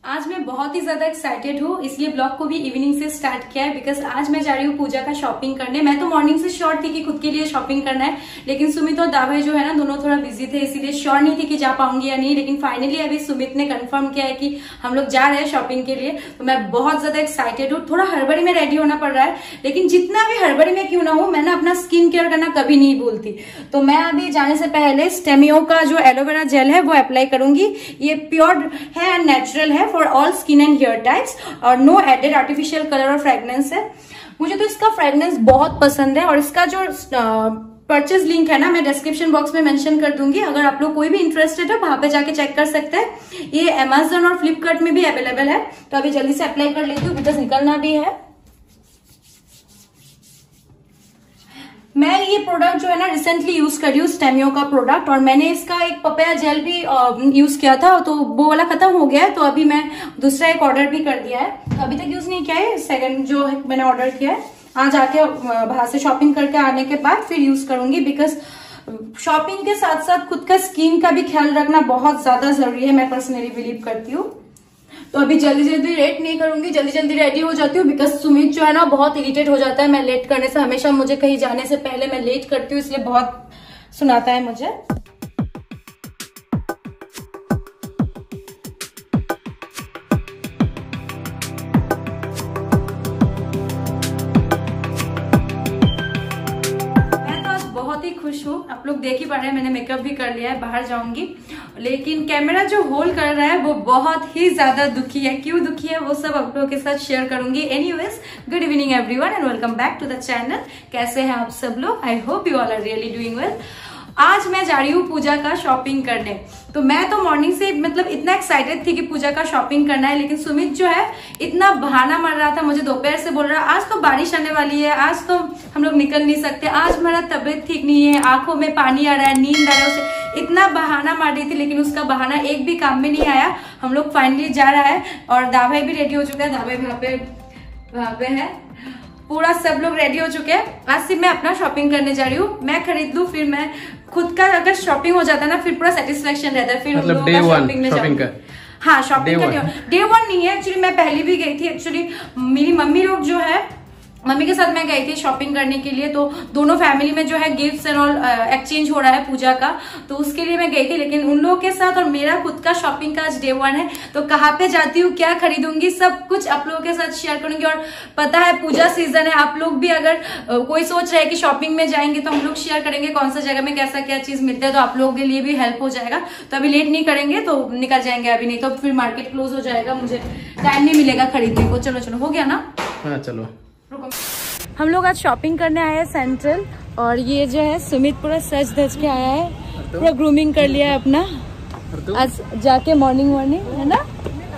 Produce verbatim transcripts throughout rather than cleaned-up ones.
आज मैं बहुत ही ज्यादा एक्साइटेड हूँ, इसलिए ब्लॉग को भी इवनिंग से स्टार्ट किया है बिकॉज आज मैं जा रही हूँ पूजा का शॉपिंग करने। मैं तो मॉर्निंग से श्योर थी कि खुद के लिए शॉपिंग करना है, लेकिन सुमित और दाभाई जो है ना दोनों थोड़ा बिजी थे, इसीलिए श्योर नहीं थी कि जा पाऊंगी या नहीं। लेकिन फाइनली अभी सुमित ने कंफर्म किया है कि हम लोग जा रहे हैं शॉपिंग के लिए, तो मैं बहुत ज्यादा एक्साइटेड हूँ। थोड़ा हड़बड़ी में रेडी होना पड़ रहा है, लेकिन जितना भी हड़बड़ी में क्यों ना हो, मैं ना अपना स्किन केयर करना कभी नहीं भूलती। तो मैं अभी जाने से पहले स्टेमियो का जो एलोवेरा जेल है वो अप्लाई करूंगी। ये प्योर है एंड नेचुरल है for all skin and hair types और नो एडेड आर्टिफिशियल कलर और फ्रेग्रेंस है। मुझे तो इसका फ्रेग्रेंस बहुत पसंद है और इसका जो परचेज लिंक है ना मैं डिस्क्रिप्शन बॉक्स में मेंशन कर दूंगी। अगर आप लोग कोई भी इंटरेस्टेड है वहां पे जाके चेक कर सकते हैं। ये अमेजन और फ्लिपकार्ट में भी अवेलेबल है। तो अभी जल्दी से अप्लाई कर लेती हूँ बिकॉज निकलना भी है। मैं ये प्रोडक्ट जो है ना रिसेंटली यूज कर रही हूँ, स्टेमियो का प्रोडक्ट, और मैंने इसका एक पपाया जेल भी यूज किया था तो वो वाला खत्म हो गया है। तो अभी मैं दूसरा एक ऑर्डर भी कर दिया है, अभी तक यूज नहीं किया है। सेकंड जो है मैंने ऑर्डर किया है, आज आके बाहर से शॉपिंग करके आने के बाद फिर यूज करूंगी बिकॉज शॉपिंग के साथ साथ खुद का स्किन का भी ख्याल रखना बहुत ज्यादा जरूरी है, मैं पर्सनली बिलीव करती हूँ। तो अभी जल्दी जल्दी लेट नहीं करूंगी, जल्दी जल्दी रेडी हो जाती हूँ बिकॉज सुमित जो है ना बहुत इरिटेट हो जाता है मैं लेट करने से। हमेशा मुझे कहीं जाने से पहले मैं लेट करती हूँ, इसलिए बहुत सुनाता है मुझे। बहुत ही खुश हूँ, आप लोग देख ही पा रहे हैं मैंने मेकअप भी कर लिया है, बाहर जाऊंगी। लेकिन कैमरा जो होल्ड कर रहा है वो बहुत ही ज्यादा दुखी है। क्यों दुखी है वो सब आप लोगों के साथ शेयर करूंगी। Anyways, good evening everyone and welcome back to the channel. कैसे हैं आप सब लोग? I hope you all are really doing well. आज मैं जा रही हूँ पूजा का शॉपिंग करने। तो मैं तो मॉर्निंग से मतलब इतना एक्साइटेड थी कि पूजा का शॉपिंग करना है, लेकिन सुमित जो है इतना बहाना मार रहा था मुझे, दोपहर से बोल रहा है आज तो बारिश आने वाली है, आज तो हम लोग निकल नहीं सकते, आज मेरा तबीयत ठीक नहीं है, आंखों में पानी आ रहा है, नींद आ रहा है। उसे इतना बहाना मार रही थी, लेकिन उसका बहाना एक भी काम में नहीं आया। हम लोग फाइनली जा रहा है और दाभाई भी रेडी हो चुका है। दाभाई वहां पे वहां पे है, पूरा सब लोग रेडी हो चुके हैं। आज सिर्फ मैं अपना शॉपिंग करने जा रही हूँ। मैं खरीद लूँ फिर मैं खुद का अगर शॉपिंग हो जाता है ना फिर पूरा सेटिस्फेक्शन रहता है। फिर मतलब डे वन शॉपिंग का, हाँ शॉपिंग का डे वन नहीं है एक्चुअली। मैं पहले भी गई थी एक्चुअली, मेरी मम्मी लोग जो है मम्मी के साथ मैं गई थी शॉपिंग करने के लिए। तो दोनों फैमिली में जो है गिफ्ट्स एंड ऑल एक्सचेंज हो रहा है पूजा का, तो उसके लिए मैं गई थी। लेकिन उन लोगों के साथ और मेरा खुद का शॉपिंग का आज डे वन है। तो कहाँ पे जाती हूँ, क्या खरीदूंगी, सब कुछ आप लोगों के साथ शेयर करूंगी। और पता है पूजा सीजन है, आप लोग भी अगर कोई सोच रहे हैं कि शॉपिंग में जाएंगे तो हम लोग शेयर करेंगे कौन सा जगह में कैसा क्या चीज मिलता है, तो आप लोगों के लिए भी हेल्प हो जाएगा। तो अभी लेट नहीं करेंगे तो निकल जाएंगे, अभी नहीं तो फिर मार्केट क्लोज हो जाएगा, मुझे टाइम नहीं मिलेगा खरीदने को। चलो चलो हो गया ना, हाँ चलो। हम लोग आज शॉपिंग करने आए हैं सेंट्रल, और ये जो है सुमित पूरा सज धज के आया है, पूरा ग्रूमिंग कर लिया है अपना आज जाके मॉर्निंग मॉर्निंग है ना।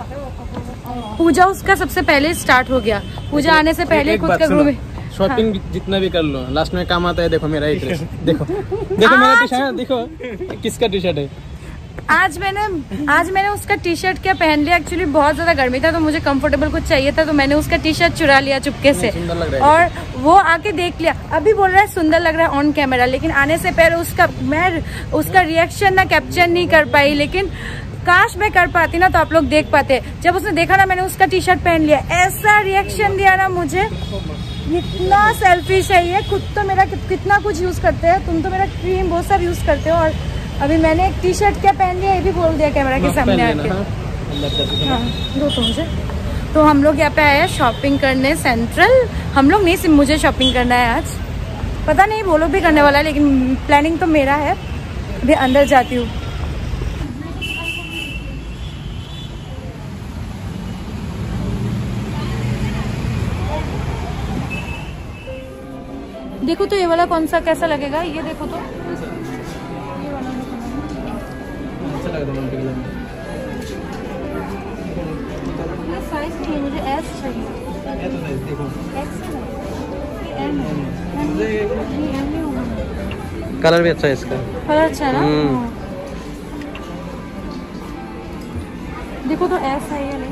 पूजा उसका सबसे पहले स्टार्ट हो गया, पूजा आने से पहले खुद का ग्रूमिंग। शॉपिंग हाँ। जितना भी कर लो लास्ट में काम आता है। देखो मेरा एक ड्रेस देखो देखो मेरा टी शर्ट देखो किसका टी शर्ट है। आज मैंने आज मैंने उसका टी शर्ट क्या पहन लिया। एक्चुअली बहुत ज्यादा गर्मी था तो मुझे कंफर्टेबल कुछ चाहिए था, तो मैंने उसका टी शर्ट चुरा लिया चुपके से और वो आके देख लिया। अभी बोल रहा है सुंदर लग रहा है ऑन कैमरा, लेकिन आने से पहले उसका मैं उसका रिएक्शन ना कैप्चर नहीं कर पाई। लेकिन काश मैं कर पाती ना तो आप लोग देख पाते। जब उसने देखा ना मैंने उसका टी शर्ट पहन लिया, ऐसा रिएक्शन दिया ना मुझे, इतना सेल्फिश है ये। खुद तो मेरा कितना कुछ यूज करते हैं, तुम तो मेरा क्रीम वो सब यूज करते हो, और अभी मैंने एक टी शर्ट क्या पहन लिया ये भी बोल दिया कैमरा के सामने आके। हाँ दो तो मुझे। तो हम लोग यहाँ पे आए हैं शॉपिंग करने सेंट्रल। हम लोग नहीं, सिर्फ मुझे शॉपिंग करना है आज। पता नहीं वो लोग भी करने वाला है, लेकिन प्लानिंग तो मेरा है। अभी अंदर जाती हूँ। देखो तो ये वाला कौन सा कैसा लगेगा, ये देखो तो साइज नहीं है, मुझे एस चाहिए। कलर भी अच्छा है इसका, कलर अच्छा है ना। देखो तो एस है या नहीं।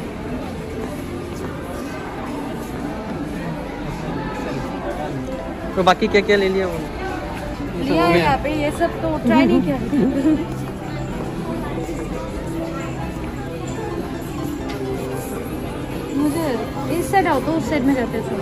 तो बाकी क्या क्या ले लिया वो? लिया है यहाँ पे, ये सब तो ट्राई नहीं किया। मुझे इस साइड आओ तो उस साइड में जाते थे।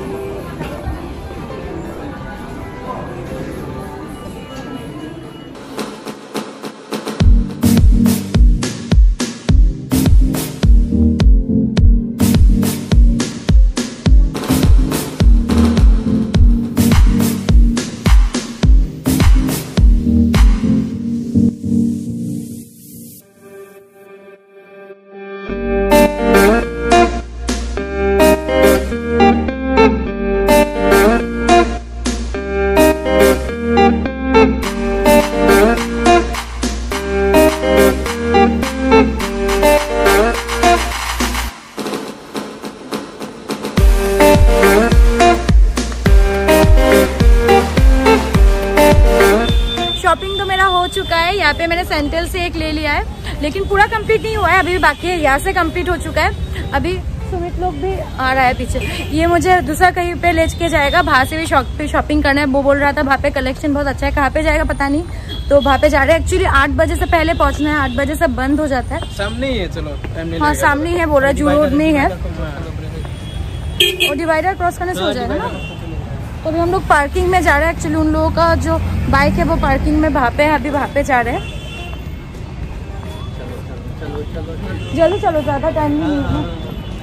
शॉपिंग तो मेरा हो चुका है। यहाँ पे मैंने सैंडल से एक ले लिया है, लेकिन पूरा कंप्लीट नहीं हुआ है, अभी भी बाकी है। यहाँ से कंप्लीट हो चुका है। अभी सुमित लोग भी आ रहा है पीछे। ये मुझे दूसरा कहीं पे ले के जाएगा, वहाँ से भी शॉप शॉपिंग करना है। वो बोल रहा था वहाँ पे कलेक्शन बहुत अच्छा है। कहाँ पे जाएगा पता नहीं, तो वहाँ पे जा रहे हैं। एक्चुअली आठ बजे से पहले पहुँचना है, आठ बजे से बंद हो जाता है। सामने ही है, चलो हाँ सामने ही है, बोल रहा है जू रोड में ही है। और डिवाइडर क्रॉस करने से हो जाएगा ना। तो अभी हम लोग पार्किंग में जा रहे हैं। एक्चुअली उन लोगों का जो बाइक है वो पार्किंग में वहाँ पे है, अभी वहाँ पे जा रहे हैं। जल्दी चलो, ज्यादा टाइम नहीं है।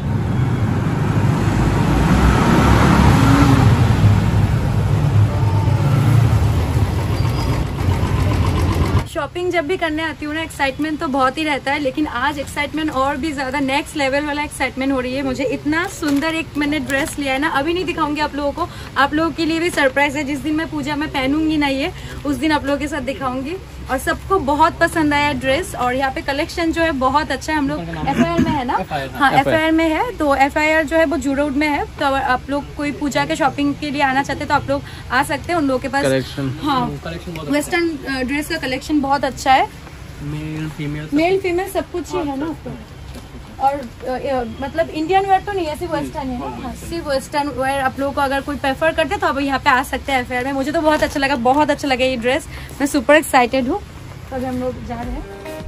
शॉपिंग जब भी करने आती हूँ ना, एक्साइटमेंट तो बहुत ही रहता है, लेकिन आज एक्साइटमेंट और भी ज्यादा नेक्स्ट लेवल वाला एक्साइटमेंट हो रही है। मुझे इतना सुंदर एक मैंने ड्रेस लिया है ना, अभी नहीं दिखाऊंगी आप लोगों को। आप लोगों के लिए भी सरप्राइज है। जिस दिन मैं पूजा में पहनूंगी ना ये, उस दिन आप लोगों के साथ दिखाऊंगी। और सबको बहुत पसंद आया ड्रेस। और यहाँ पे कलेक्शन जो है बहुत अच्छा है। हम लोग एफ आई आर में है ना, हाँ एफ आई आर में है। तो एफ आई आर जो है वो जू रोड में है। तो आप लोग कोई पूजा के शॉपिंग के लिए आना चाहते हैं तो आप लोग आ सकते हैं। उन लोगों के पास हाँ वेस्टर्न ड्रेस का कलेक्शन बहुत अच्छा है। मेल फीमेल मेल फीमेल सब कुछ ही है ना। और uh, मतलब इंडियन वेयर तो नहीं है, सिर्फ वेस्टर्न है ना। सिर्फ वेस्टर्न वेयर आप लोगों को अगर कोई प्रेफर करते हैं तो आप यहाँ पे आ सकते हैं एफ आई आर में। मुझे तो बहुत अच्छा लगा, बहुत अच्छा लगा ये ड्रेस। मैं सुपर एक्साइटेड हूँ। तो अभी हम लोग जा रहे हैं।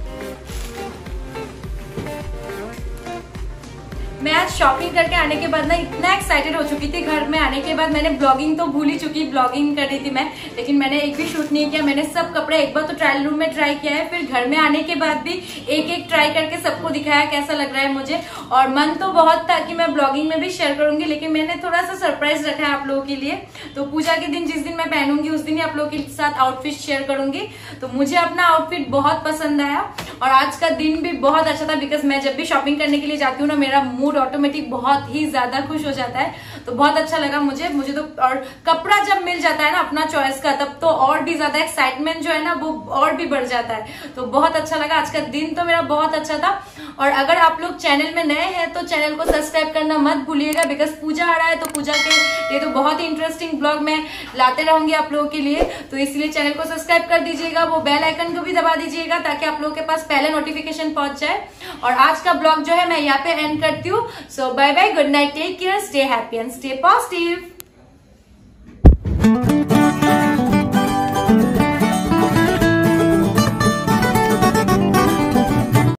मैं आज शॉपिंग करके आने के बाद ना इतना एक्साइटेड हो चुकी थी। घर में आने के बाद मैंने ब्लॉगिंग तो भूल ही चुकी, ब्लॉगिंग कर रही थी मैं, लेकिन मैंने एक भी शूट नहीं किया। मैंने सब कपड़े एक बार तो ट्रायल रूम में ट्राई किया है, फिर घर में आने के बाद भी एक एक ट्राई करके सबको दिखाया कैसा लग रहा है मुझे। और मन तो बहुत था कि मैं ब्लॉगिंग में भी शेयर करूंगी, लेकिन मैंने थोड़ा सा सरप्राइज रखा है आप लोगों के लिए। तो पूजा के दिन जिस दिन मैं पहनूंगी उस दिन ही आप लोगों के साथ आउटफिट शेयर करूंगी। तो मुझे अपना आउटफिट बहुत पसंद आया और आज का दिन भी बहुत अच्छा था। बिकॉज मैं जब भी शॉपिंग करने के लिए जाती हूँ ना, मेरा मूड ऑटोमेटिक बहुत ही ज्यादा खुश हो जाता है। तो बहुत अच्छा लगा मुझे मुझे तो। और कपड़ा जब मिल जाता है ना अपना चॉइस का, तब तो और भी ज्यादा एक्साइटमेंट जो है ना वो और भी बढ़ जाता है। तो बहुत अच्छा लगा। आज का दिन तो मेरा बहुत अच्छा था। और अगर आप लोग चैनल में नए हैं तो चैनल को सब्सक्राइब करना मत भूलिएगा। बिकॉज पूजा आ रहा है तो पूजा के ये तो बहुत ही इंटरेस्टिंग ब्लॉग मैं लाते रहूंगी आप लोगों के लिए। तो इसलिए चैनल को सब्सक्राइब कर दीजिएगा, वो बेल आइकन को भी दबा दीजिएगा ताकि आप लोगों के पास पहले नोटिफिकेशन पहुंच जाए। और आज का ब्लॉग जो है मैं यहाँ पे एंड करती हूँ। So bye bye, good night, take care, stay happy and stay positive.